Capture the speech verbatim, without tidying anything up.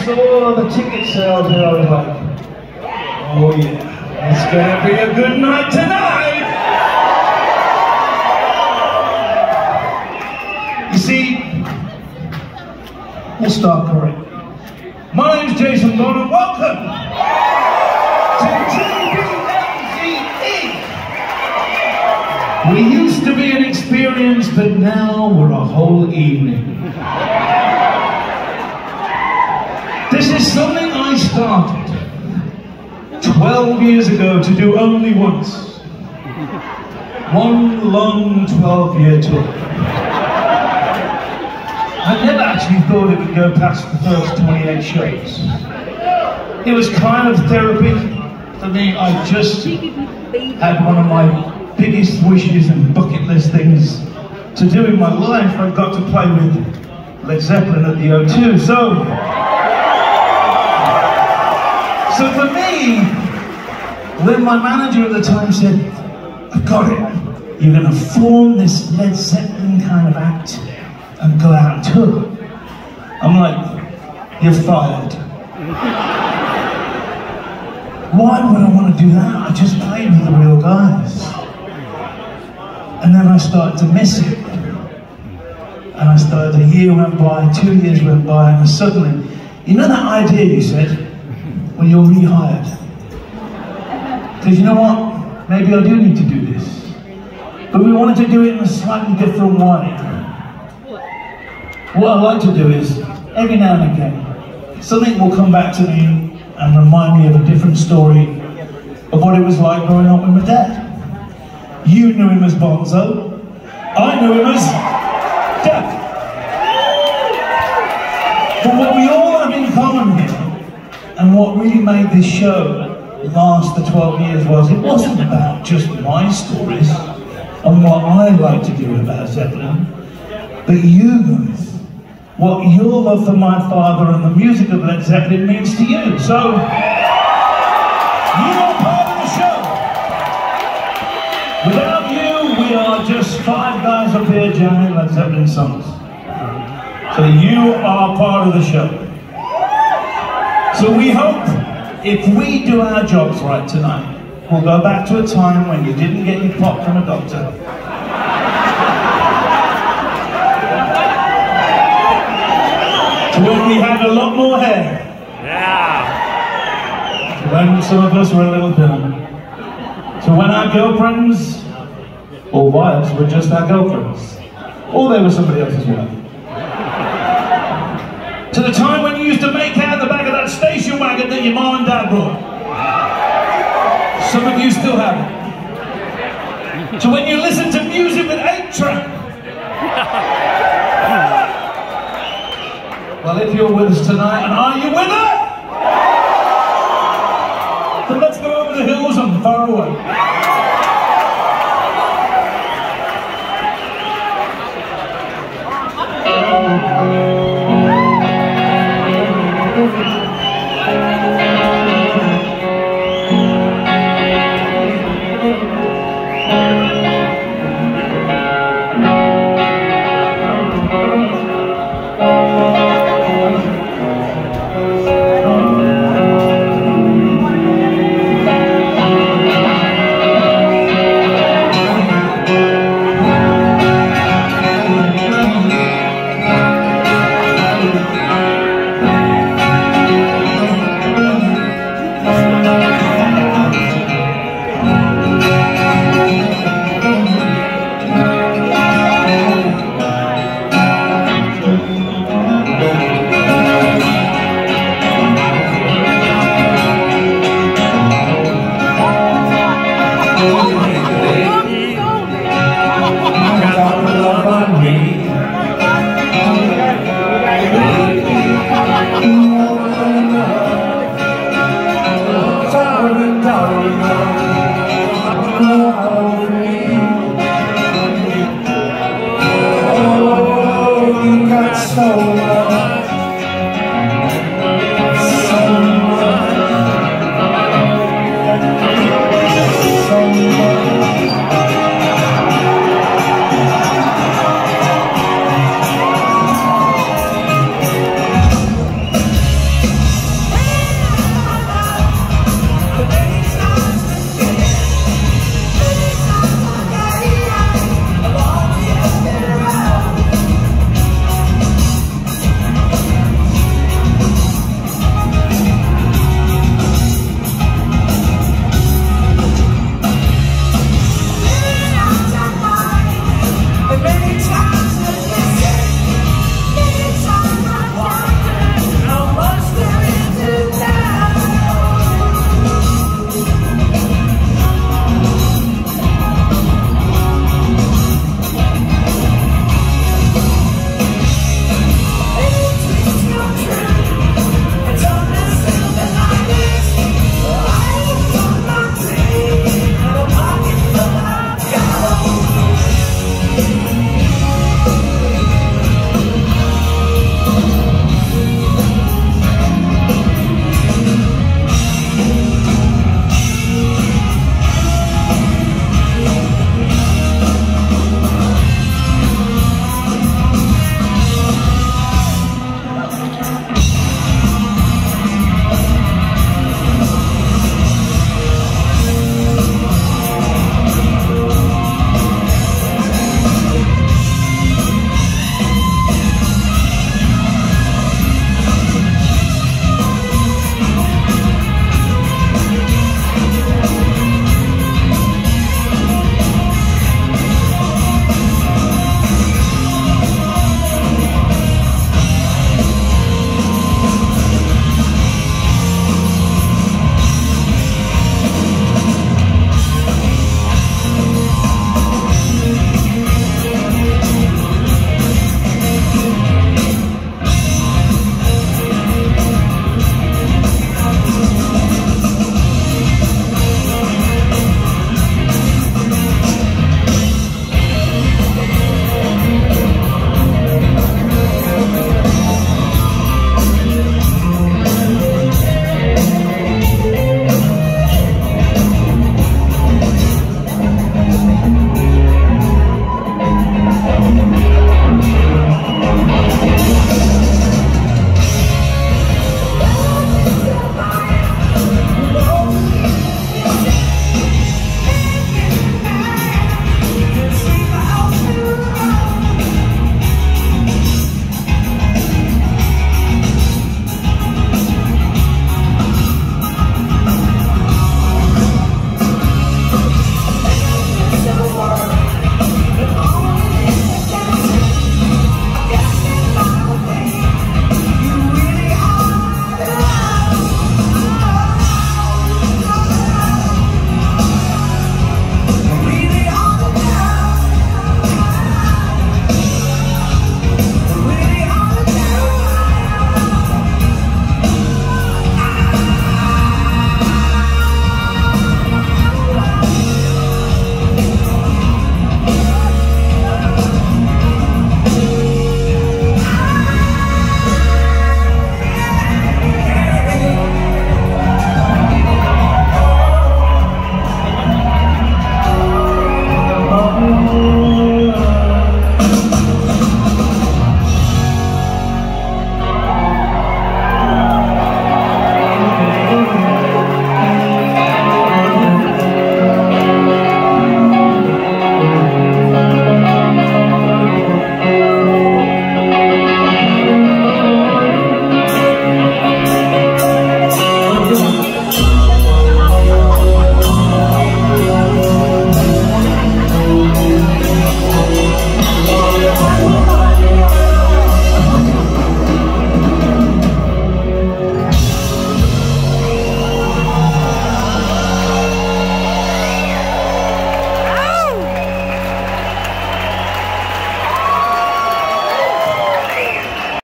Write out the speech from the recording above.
saw the ticket sales here, I was like, oh yeah, it's gonna be a good night tonight! You see, we'll start correct. My name's Jason Bonham, welcome to T B N Z E! We used to be an experience, but now we're a whole evening. This is something I started twelve years ago to do only once. One long twelve year tour. I never actually thought it would go past the first twenty-eight shows. It was kind of therapy for me. I just had one of my biggest wishes and bucket list things to do in my life. I got to play with Led Zeppelin at the O two. So, so for me, when my manager at the time said, "I've got it, you're going to form this Led Zeppelin kind of act and go out and tour," I'm like, "You're fired." Why would I want to do that? I just played with the real guys. And then I started to miss it. And I started, a year went by, two years went by, and suddenly, you know that idea you said, when you're rehired? Because you know what? Maybe I do need to do this. But we wanted to do it in a slightly different way. What I like to do is, every now and again, something will come back to me and remind me of a different story of what it was like growing up with my dad. You knew him as Bonzo. I knew him as Dad. But what we all have in common here, and what really made this show last the twelve years, was it wasn't about just my stories and what I like to do about Zeppelin, but you guys, what your love for my father and the music of Led Zeppelin means to you. So, you are part of the show. Without you, we are just five guys up here jamming Led Zeppelin songs. So you are part of the show. So we hope, if we do our jobs right tonight, we'll go back to a time when you didn't get your pop from a doctor. When we had a lot more hair. Yeah. When some of us were a little thinner. So when our girlfriends, or wives, were just our girlfriends. Or they were somebody else's wife. To the time when you used to make out the back of that station wagon that your mom and dad brought. Some of you still have it. So when you listen to music with eight track. Well, if you're with us tonight, and are you with us?